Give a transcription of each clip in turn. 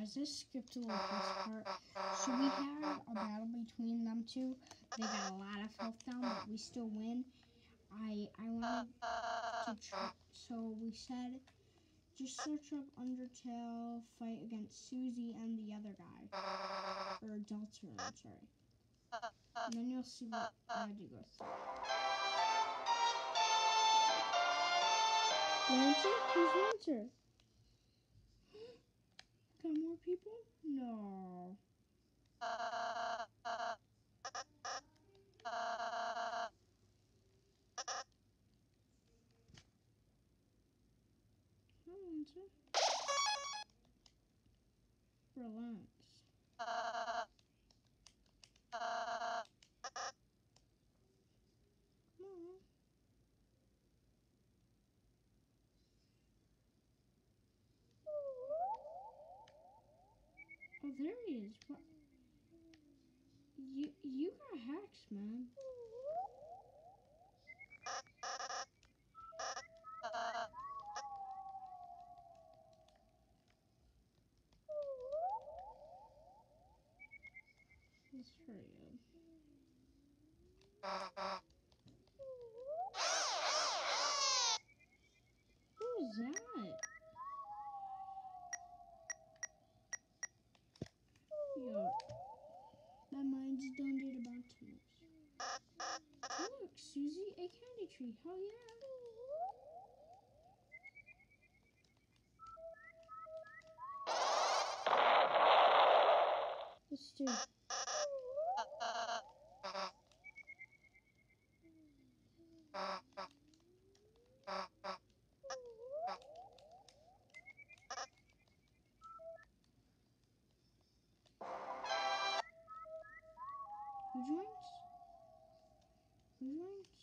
guys, this skipped a little this part. So we had a battle between them two. They got a lot of health down, but we still win. I wanted to try, so we said, just search up Undertale, fight against Susie and the other guy. Or Deltarune, I'm sorry. And then you'll see what I had to go through. Lancer? Who's Lancer? Got more people? No. Hi, Lancer. Relax. Come on. Oh, there he is. What? You got hacks, man. Let's hurry up. Who was that? Yo, that mine's done did about too much. Look, Susie, a candy tree. Hell yeah. Let's do. Who joins? Who joins?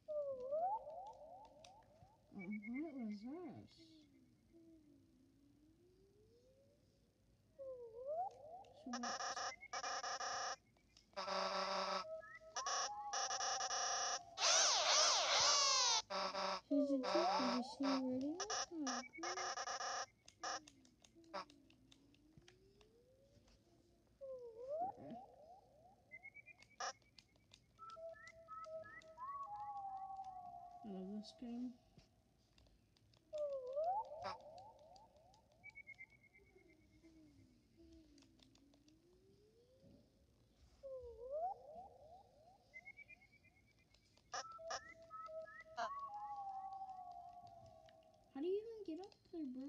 Oh, what was this? So what? Here's a tip. Have you seen already? Oh, I love this game. How do you even get up there, bro?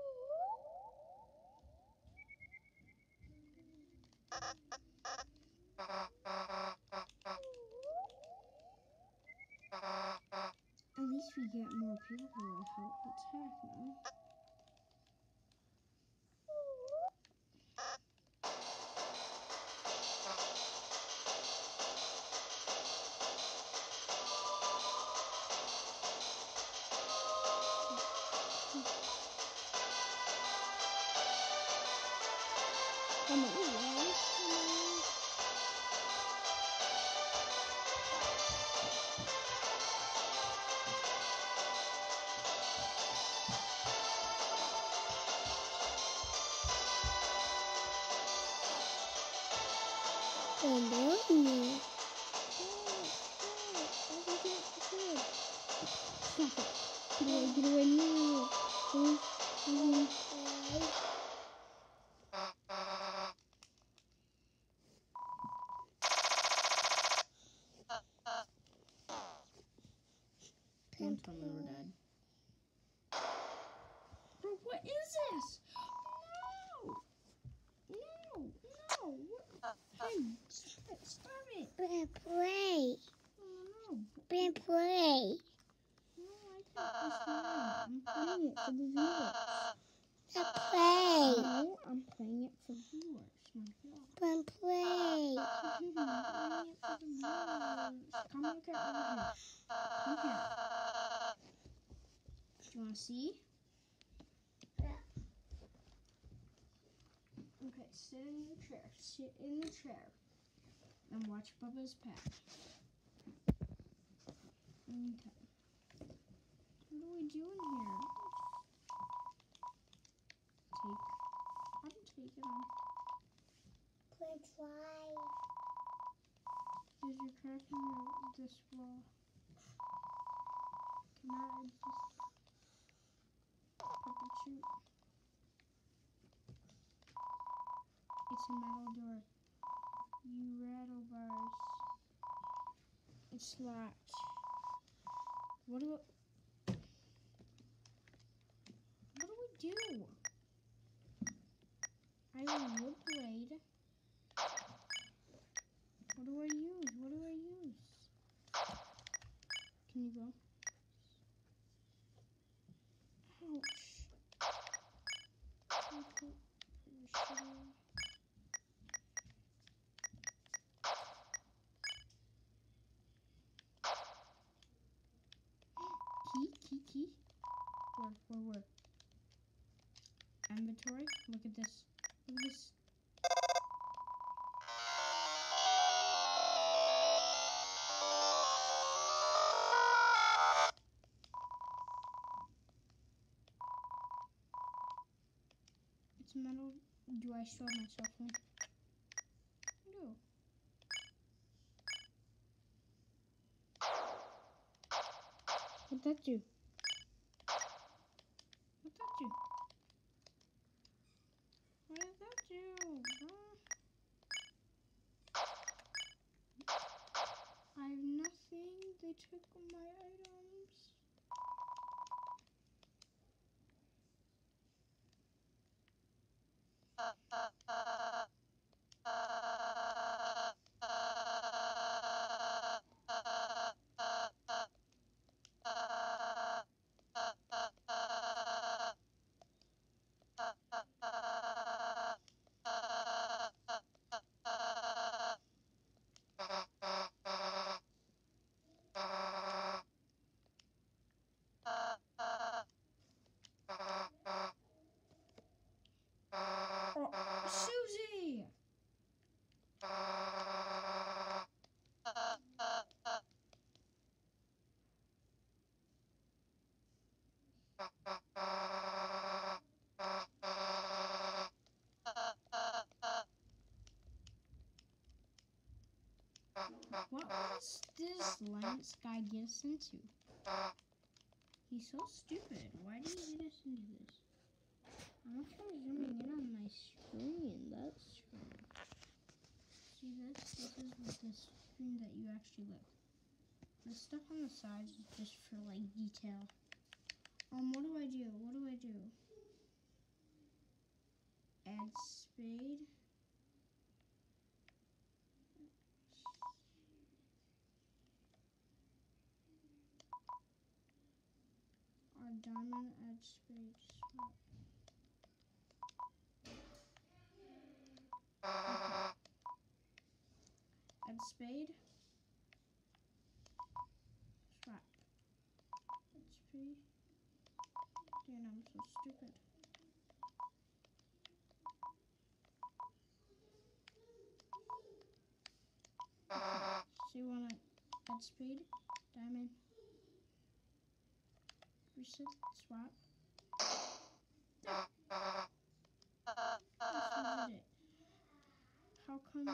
At least we get more people to help attack now. Get away now. Don't tell me we're dead. Bro, what is this? No! Hey, stop it! Play. No. Play. No, I can't just I'm playing it for the viewers. Play. No, I'm playing it for viewers. My God. Play. I'm playing it for the viewers. Come look at me here. Come here. You wanna see? Okay, sit in the chair. Sit in the chair. And watch Bubba's pet. Okay. What do we do in here? Take. I'm taking. take it on. Prince fly. Because you're cracking this wall. Cannot exist. Purple shoot. It's a metal door. You rattle bars. It's locked. What do we do? I have a wood blade. What do I use? What do I use? Can you go? Ouch. Key. Where? Inventory? Look at this. Look at this. It's metal. Do I show myself one? No. What'd that do? What'd that do? What did that do? I have nothing. They took my items. Susie! What was this Lance guy get us into? He's so stupid. Why did he get us into this? I'm actually zooming in on my screen. That's strange. See this? This is what the screen that you actually look. The stuff on the sides is just for like detail. What do I do? Add spade. Diamond, add spade, swap. Okay. Add spade. Swap. Add spade. Damn, I'm so stupid. Okay. So you wanna add spade, diamond, reset, swap. Yes, we did it. How come?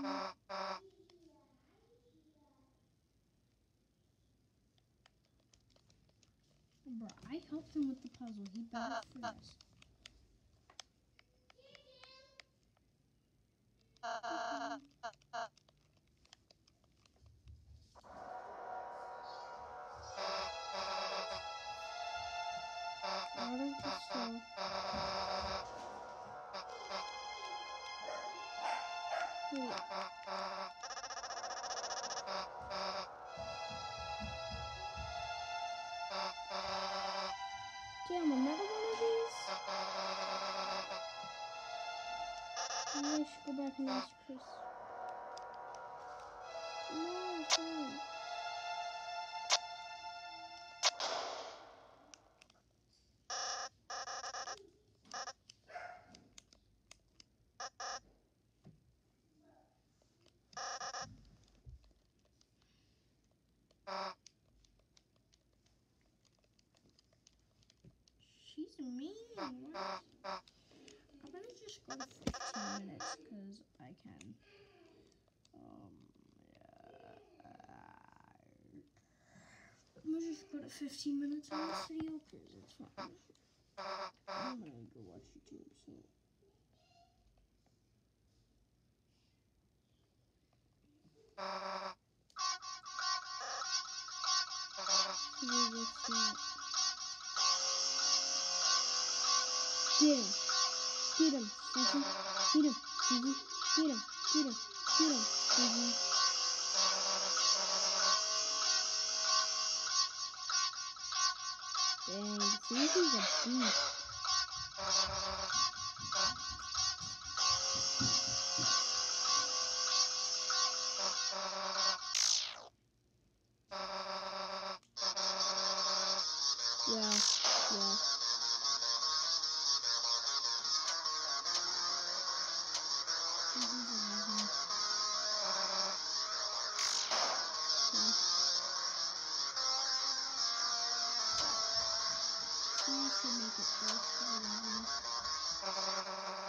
Bro, I helped him with the puzzle. He better for this. Out of the stove. Wait. Damn, another one of these? Maybe I should go back and ask Chris. No, fine. She's mean. What? I'm gonna just go 15 minutes because I can. Yeah. I'm gonna just put 15 minutes on this video because it's fine. I'm gonna go watch YouTube. So. Get him, Susie. Get him, Susie. Get him, Susie. Dang, Susie's a beast. Yeah. Should make it first.